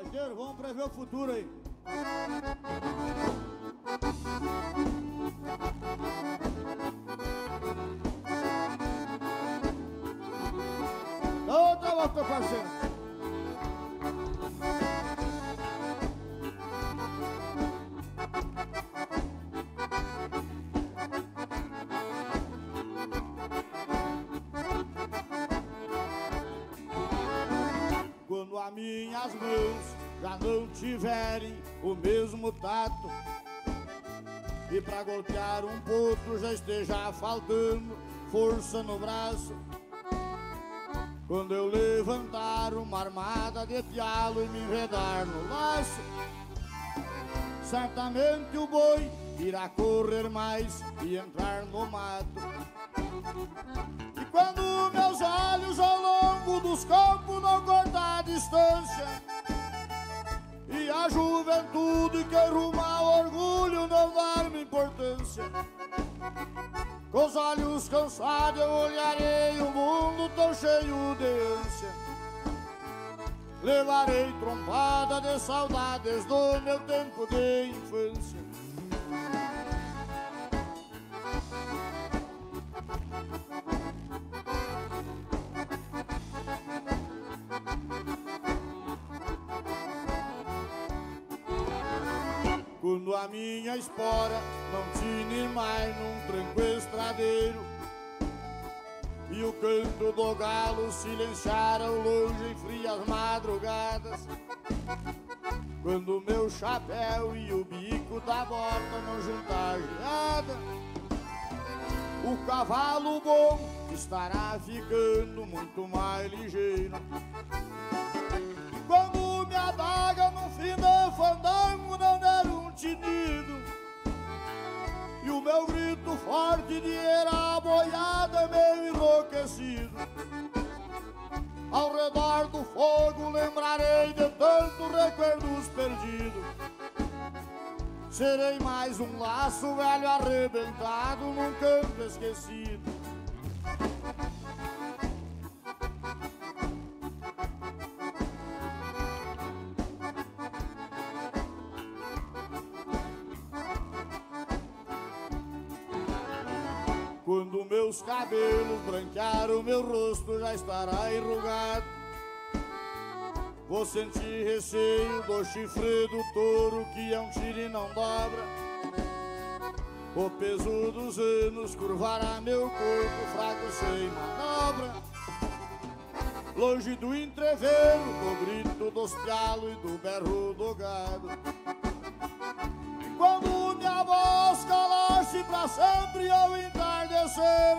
gaiteiro, vamos prever o futuro aí. Outra volta, parceiro. Quando as minhas mãos já não tiverem o mesmo tato e pra golpear um potro já esteja faltando força no braço, quando eu levantar uma armada de pialo e me enredar no laço, certamente o boi irá correr mais e entrar no mato. E quando meus olhos ao longo dos campos não cortar a distância e a juventude que ruma ao orgulho não dar-me importância, com os olhos cansados eu olharei o mundo tão cheio de ânsia. Levarei trompada de saudades do meu tempo de infância. Quando a minha espora não tine mais num tranco estradeiro e o canto do galo silenciar ao longe em frias madrugadas, quando meu chapéu e o bico da bota não juntar geada, o cavalo bom estará ficando muito mais ligeiro. E quando me adaga no fim do fandango não der um tinido e o meu grito forte de era boiada meio enlouquecido, ao redor do fogo lembrarei de tantos recuerdos perdidos. Serei mais um laço velho arrebentado num canto esquecido. Quando meus cabelos branquear o meu rosto já estará enrugado, vou sentir receio do chifre do touro que é um tiro e não dobra. O peso dos anos curvará meu corpo fraco sem manobra, longe do entreveiro, do grito dos pialos e do berro do gado. E quando minha voz calar-se pra sempre ao entardecer,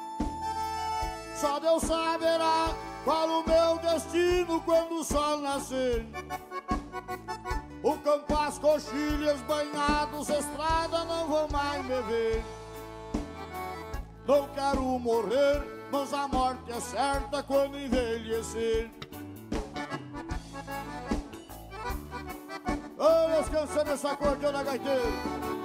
só Deus saberá qual o meu destino quando o sol nascer. O campo, as coxilhas banhados, estrada não vão mais me ver. Não quero morrer, mas a morte é certa quando envelhecer. Olha as canções dessa acordeona, gaiteiro.